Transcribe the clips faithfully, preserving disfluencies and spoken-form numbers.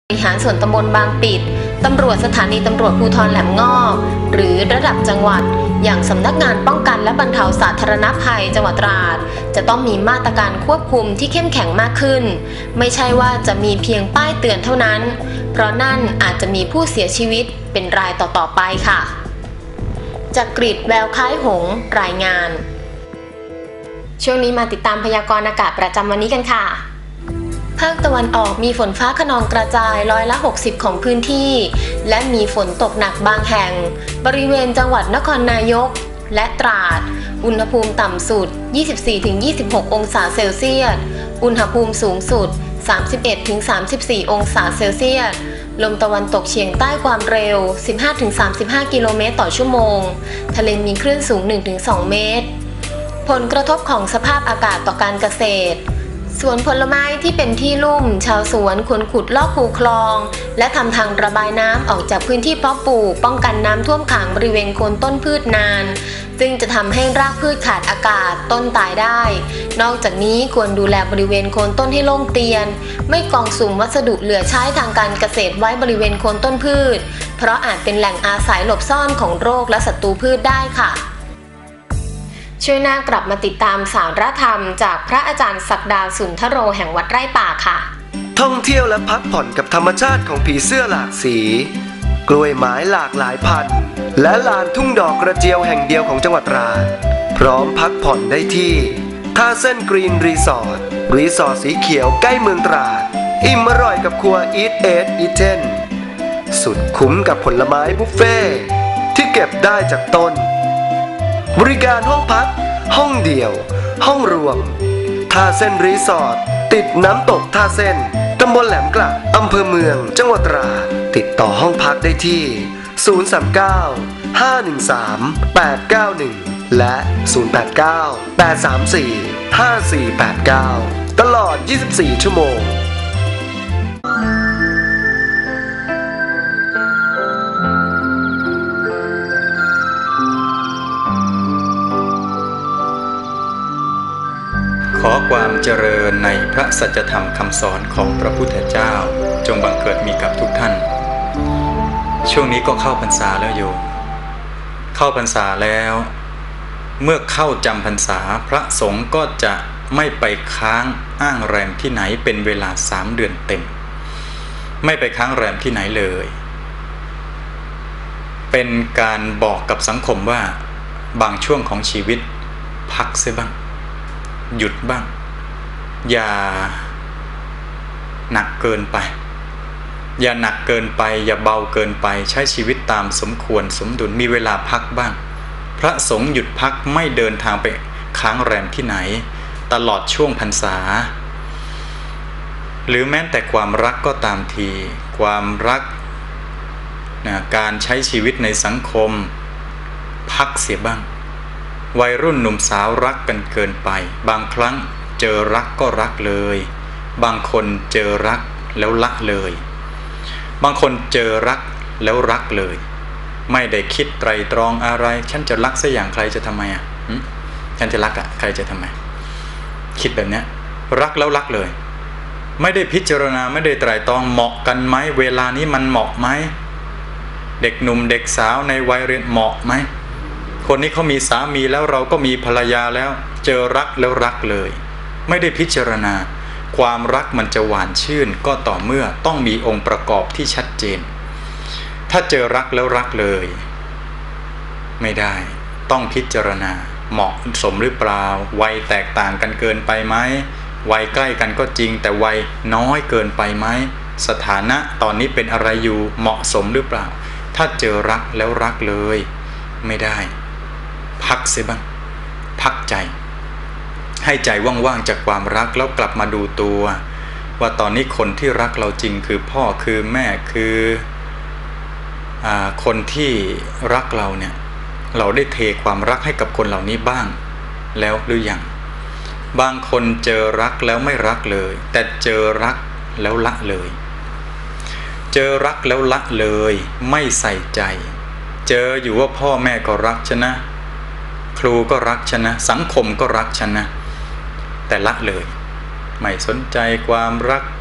บริหารส่วนตำบลบางปิดตำรวจสถานีตำรวจภูธรแหลมงอบหรือระดับจังหวัดอย่างสำนักงานป้องกันและบรรเทาสาธารณภัยจังหวัดตราดจะต้องมีมาตรการควบคุมที่เข้มแข็งมากขึ้นไม่ใช่ว่าจะมีเพียงป้ายเตือนเท่านั้นเพราะนั่นอาจจะมีผู้เสียชีวิตเป็นรายต่อๆไปค่ะจากกรีฑแววคล้ายหงส์รายงานช่วงนี้มาติดตามพยากรณ์อากาศประจำวันนี้กันค่ะภาคตะวันออกมีฝนฟ้าคะนองกระจายร้อยละหกสิบของพื้นที่และมีฝนตกหนักบางแห่งบริเวณจังหวัดนครนายกและตราดอุณหภูมิต่ำสุด ยี่สิบสี่ถึงยี่สิบหก องศาเซลเซียสอุณหภูมิสูงสุด สามสิบเอ็ดถึงสามสิบสี่ องศาเซลเซียสลมตะวันตกเฉียงใต้ความเร็ว สิบห้าถึงสามสิบห้า กิโลเมตรต่อชั่วโมงทะเลมีคลื่นสูง หนึ่งถึงสอง เมตรผลกระทบของสภาพอากาศต่อการเกษตรสวนผลไม้ที่เป็นที่ลุ่มชาวสวนควรขุดลอกคูคลองและทำทางระบายน้ำออกจากพื้นที่เพาะปลูกป้องกันน้ำท่วมขังบริเวณโคนต้นพืชนานซึ่งจะทำให้รากพืชขาดอากาศต้นตายได้นอกจากนี้ควรดูแลบริเวณโคนต้นให้โล่งเตียนไม่กองสุมวัสดุเหลือใช้ทางการเกษตรไว้บริเวณโคนต้นพืชเพราะอาจเป็นแหล่งอาศัยหลบซ่อนของโรคและศัตรูพืชได้ค่ะช่วยหน้ากลับมาติดตามสาระธรรมจากพระอาจารย์ศักดาสุนทโรแห่งวัดไร่ป่าค่ะท่องเที่ยวและพักผ่อนกับธรรมชาติของผีเสื้อหลากสีกล้วยไม้หลากหลายพันธุ์และลานทุ่งดอกกระเจียวแห่งเดียวของจังหวัดตราดพร้อมพักผ่อนได้ที่ท่าเส้นกรีนรีสอร์ทรีสอร์ทสีเขียวใกล้เมืองตราดอิ่มอร่อยกับครัว Eat Ate Eaten สุดคุ้มกับผลไม้บุฟเฟ่ที่เก็บได้จากต้นบริการห้องพักห้องเดี่ยวห้องรวมท่าเส้นรีสอร์ทติดน้ำตกท่าเส้นตำบลแหลมกลัดอำเภอเมืองจังหวัดตราดติดต่อห้องพักได้ที่ศูนย์ สาม เก้า ห้า หนึ่ง สาม แปด เก้า หนึ่งและศูนย์ แปด เก้า แปด สาม สี่ ห้า สี่ แปด เก้าตลอดยี่สิบสี่ชั่วโมงขอความเจริญในพระสัจธรรมคำสอนของพระพุทธเจ้าจงบังเกิดมีกับทุกท่านช่วงนี้ก็เข้าพรรษาแล้วโยมเข้าพรรษาแล้วเมื่อเข้าจำพรรษาพระสงฆ์ก็จะไม่ไปค้างอ้างแรมที่ไหนเป็นเวลาสามเดือนเต็มไม่ไปค้างแรมที่ไหนเลยเป็นการบอกกับสังคมว่าบางช่วงของชีวิตพักเสียบ้างหยุดบ้างอย่าหนักเกินไปอย่าหนักเกินไปอย่าเบาเกินไปใช้ชีวิตตามสมควรสมดุลมีเวลาพักบ้างพระสงฆ์หยุดพักไม่เดินทางไปค้างแรมที่ไหนตลอดช่วงพรรษาหรือแม้แต่ความรักก็ตามทีความรักนะการใช้ชีวิตในสังคมพักเสียบ้างวัยรุ่นหนุ่มสาวรักกันเกินไปบางครั้งเจอรักก็รักเลยบางคนเจอรักแล้วละเลยบางคนเจอรักแล้วรักเลยไม่ได้คิดไตรตรองอะไรฉันจะรักสักอย่างใครจะทำไมอ่ะฉันจะรักอ่ะใครจะทำไมคิดแบบนี้รักแล้วรักเลยไม่ได้พิจารณาไม่ได้ไตรตรองเหมาะกันไหมเวลานี้มันเหมาะไหมเด็กหนุ่มเด็กสาวในวัยเรียนเหมาะไหมคนนี้เขามีสามีแล้วเราก็มีภรรยาแล้วเจอรักแล้วรักเลยไม่ได้พิจารณาความรักมันจะหวานชื่นก็ต่อเมื่อต้องมีองค์ประกอบที่ชัดเจนถ้าเจอรักแล้วรักเลยไม่ได้ต้องพิจารณาเหมาะสมหรือเปล่าวัยแตกต่างกันเกินไปไหมวัยใกล้กันก็จริงแต่วัยน้อยเกินไปไหมสถานะตอนนี้เป็นอะไรอยู่เหมาะสมหรือเปล่าถ้าเจอรักแล้วรักเลยไม่ได้พักเสียบ้างพักใจให้ใจว่างๆจากความรักแล้วกลับมาดูตัวว่าตอนนี้คนที่รักเราจริงคือพ่อคือแม่คืออ่าคนที่รักเราเนี่ยเราได้เทความรักให้กับคนเหล่านี้บ้างแล้วหรือยังบางคนเจอรักแล้วไม่รักเลยแต่เจอรักแล้วละเลยเจอรักแล้วละเลยไม่ใส่ใจเจออยู่ว่าพ่อแม่ก็รักฉันนะครูก็รักฉันนะสังคมก็รักฉันนะแต่ละเลยไม่สนใจความรัก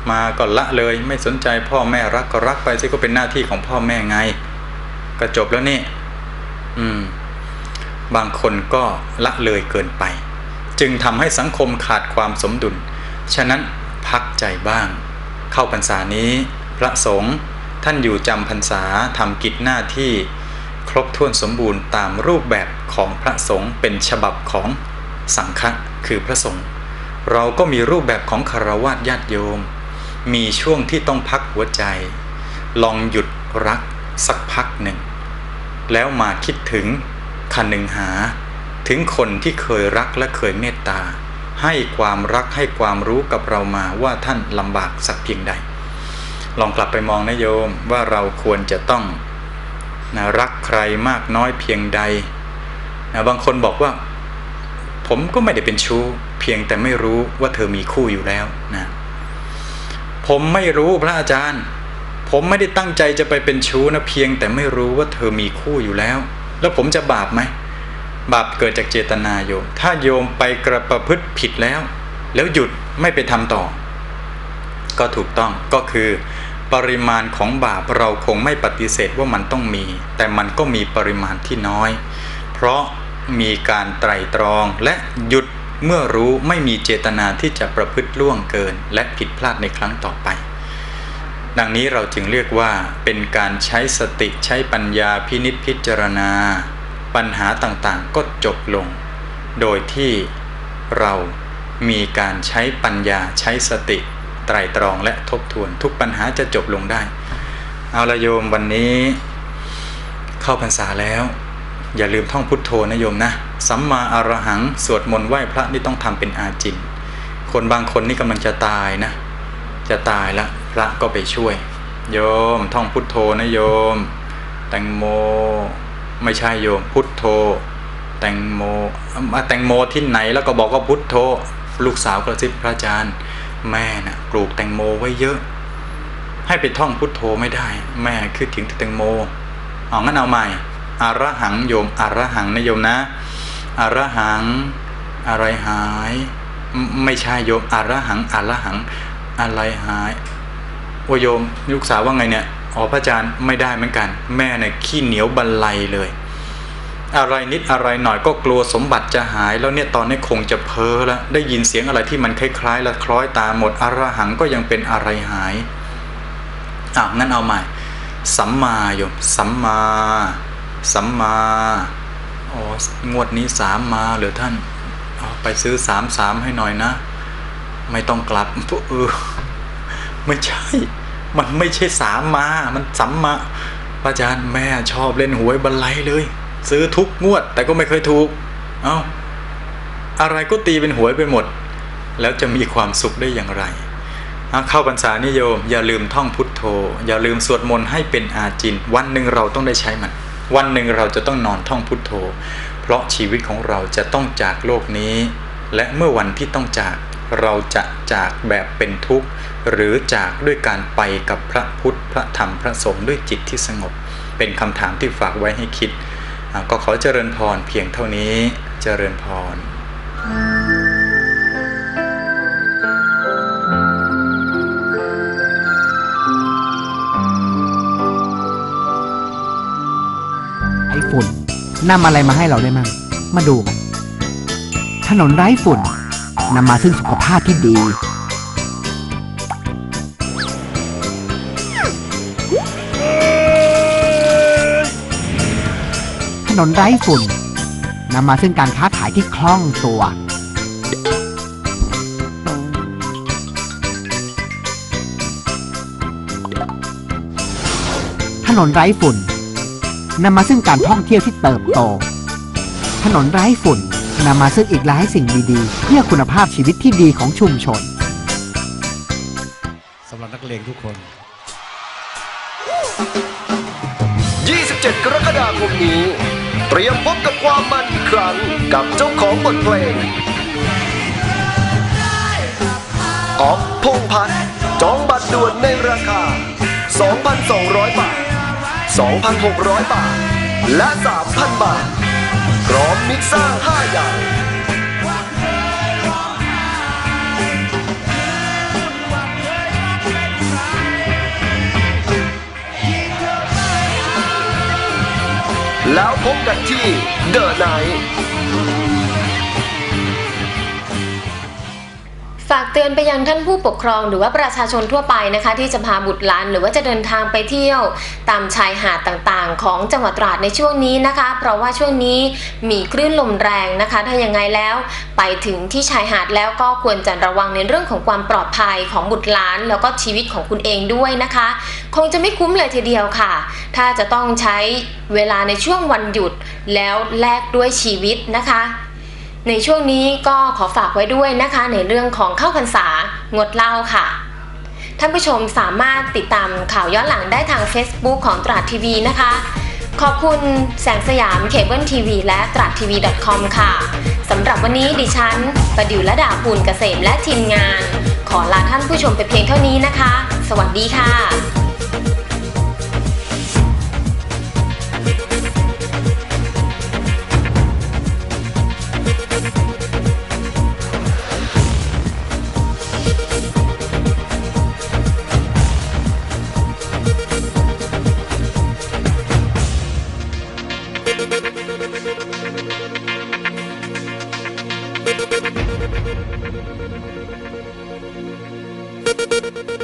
มาก็ละเลยไม่สนใจพ่อแม่รักก็รักไปสิก็เป็นหน้าที่ของพ่อแม่ไงก็จบแล้วนี่อืมบางคนก็ละเลยเกินไปจึงทำให้สังคมขาดความสมดุลฉะนั้นพักใจบ้างเข้าพรรษานี้พระสงฆ์ท่านอยู่จำพรรษาทำกิจหน้าที่ครบถ้วนสมบูรณ์ตามรูปแบบของพระสงฆ์เป็นฉบับของสังฆะคือพระสงฆ์เราก็มีรูปแบบของฆราวาสญาติโยมมีช่วงที่ต้องพักหัวใจลองหยุดรักสักพักหนึ่งแล้วมาคิดถึงคนึงหาถึงคนที่เคยรักและเคยเมตตาให้ความรักให้ความรู้กับเรามาว่าท่านลำบากสักเพียงใดลองกลับไปมองนะโยมว่าเราควรจะต้องนะรักใครมากน้อยเพียงใดนะบางคนบอกว่าผมก็ไม่ได้เป็นชู้เพียงแต่ไม่รู้ว่าเธอมีคู่อยู่แล้วนะผมไม่รู้พระอาจารย์ผมไม่ได้ตั้งใจจะไปเป็นชู้นะเพียงแต่ไม่รู้ว่าเธอมีคู่อยู่แล้วแล้วผมจะบาปไหมบาปเกิดจากเจตนาโยมถ้าโยมไปกระประพฤติผิดแล้วแล้วหยุดไม่ไปทำต่อก็ถูกต้องก็คือปริมาณของบาปเราคงไม่ปฏิเสธว่ามันต้องมีแต่มันก็มีปริมาณที่น้อยเพราะมีการไตร่ตรองและหยุดเมื่อรู้ไม่มีเจตนาที่จะประพฤติล่วงเกินและผิดพลาดในครั้งต่อไปดังนี้เราจึงเรียกว่าเป็นการใช้สติใช้ปัญญาพินิจพิจารณาปัญหาต่างๆก็จบลงโดยที่เรามีการใช้ปัญญาใช้สติไตร่ตรองและทบทวนทุกปัญหาจะจบลงได้เอาละโยมวันนี้เข้าพรรษาแล้วอย่าลืมท่องพุทโธนะโยมนะสัมมาอรหังสวดมนต์ไหว้พระนี่ต้องทำเป็นอาจินคนบางคนนี่กำลังจะตายนะจะตายแล้วพระก็ไปช่วยโยมท่องพุทโธนะโยมแตงโมไม่ใช่โยมพุทโธแตงโมแตงโมที่ไหนแล้วก็บอกว่าพุทโธลูกสาวกระซิบพระอาจารย์แม่น่ะปลูกแตงโมไว้เยอะให้ไปท่องพุทโธไม่ได้แม่คิดถึงแตงโมเอางั้นเอาใหม่อรหังโยมอรหังนะโยมนะอรหังอะไรหายไม่ใช่โยมอรหังอรหังอะไรหายโอโยมลูกสาวว่าไงเนี่ยอ๋อพระอาจารย์ไม่ได้เหมือนกันแม่เนี่ยขี้เหนียวบันไลเลยอะไรนิดอะไรหน่อยก็กลัวสมบัติจะหายแล้วเนี่ยตอนนี้คงจะเพ้อแล้วได้ยินเสียงอะไรที่มันคล้ายๆและคล้อยตามหมดอรหังก็ยังเป็นอะไรหายอ่ะงั้นเอาใหม่สัมมาโยมสัมมาสัมมาอ๋องวดนี้สามมาเหรอท่านเอาไปซื้อสามสามให้หน่อยนะไม่ต้องกลับเออไม่ใช่มันไม่ใช่สามมามันสัมมาพระอาจารย์แม่ชอบเล่นหวยบรรลัยเลยซื้อทุกงวดแต่ก็ไม่เคยถูกเอ้าอะไรก็ตีเป็นหวยไปหมดแล้วจะมีความสุขได้อย่างไรเข้าพรรษานิยมอย่าลืมท่องพุทโธอย่าลืมสวดมนต์ให้เป็นอาจินวันหนึ่งเราต้องได้ใช้มันวันหนึ่งเราจะต้องนอนท่องพุทโธเพราะชีวิตของเราจะต้องจากโลกนี้และเมื่อวันที่ต้องจากเราจะจากแบบเป็นทุกข์หรือจากด้วยการไปกับพระพุทธพระธรรมพระสงฆ์ด้วยจิตที่สงบเป็นคำถามที่ฝากไว้ให้คิดก็ขอเจริญพรเพียงเท่านี้เจริญพรไอ้ฝุ่นนำอะไรมาให้เราได้มั่งมาดูกันถนนไร้ฝุ่นนำมาซึ่งสุขภาพที่ดีถนนไร้ฝุ่นนำมาซึ่งการค้าขายที่คล่องตัวถนนไร้ฝุ่นนำมาซึ่งการท่องเที่ยวที่เติบโตถนนไร้ฝุ่นนำมาซึ่งอีกหลายสิ่งดีๆเพื่อคุณภาพชีวิตที่ดีของชุมชนสำหรับนักเลงทุกคนยี่สิบเจ็ดกรกฎาคมนี้เตรียมพบกับความมันอีกครั้งกับเจ้าของบทเพลงออฟพงษ์พัฒน์จองบัตรด่วนในราคา สองพันสองร้อย บาท สองพันหกร้อย บาทและ สามพัน บาทพร้อมมิกซ่าห้าอย่างแล้วพบกันที่เดอะไนท์ฝากเตือนไปยังท่านผู้ปกครองหรือว่าประชาชนทั่วไปนะคะที่จะพาบุตรหลานหรือว่าจะเดินทางไปเที่ยวตามชายหาดต่างๆของจังหวัดตราดในช่วงนี้นะคะเพราะว่าช่วงนี้มีคลื่นลมแรงนะคะถ้ายังไงแล้วไปถึงที่ชายหาดแล้วก็ควรจะระวังในเรื่องของความปลอดภัยของบุตรหลานแล้วก็ชีวิตของคุณเองด้วยนะคะคงจะไม่คุ้มเลยทีเดียวค่ะถ้าจะต้องใช้เวลาในช่วงวันหยุดแล้วแลกด้วยชีวิตนะคะในช่วงนี้ก็ขอฝากไว้ด้วยนะคะในเรื่องของเข้าพรรษางดเหล้าค่ะท่านผู้ชมสามารถติดตามข่าวย้อนหลังได้ทาง Facebook ของตราดทีวีนะคะขอบคุณแสงสยามเคเบิลทีวีและตราดทีวี .com ค่ะสำหรับวันนี้ดิฉันประดิวละดาภูลเกษมและทีมงานขอลาท่านผู้ชมไปเพียงเท่านี้นะคะสวัสดีค่ะ Thank you.